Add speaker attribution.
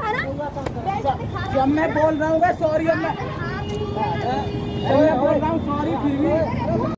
Speaker 1: जब मैं बोल रहा हूँ सॉरी, अब मैं बोल रहा हूँ सॉरी, फिर भी